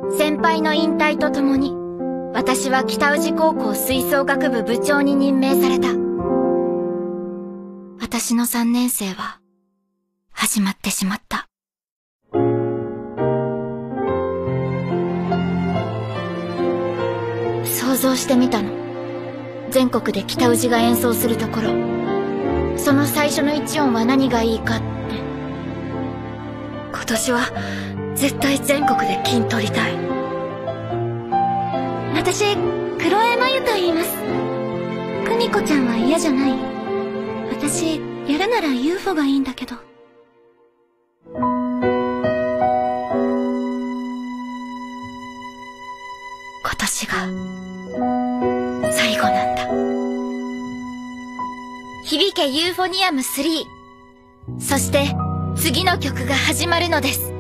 先輩の引退とともに、私は北宇治高校吹奏楽部部長に任命された。私の3年生は、始まってしまった。想像してみたの。全国で北宇治が演奏するところ、その最初の一音は何がいいかって。今年は絶対全国で金取りたい。私、黒江真由と言います。久美子ちゃんは嫌じゃない？私、やるなら UFO がいいんだけど。今年が最後なんだ。響けユーフォニアム3。そして次の曲が始まるのです。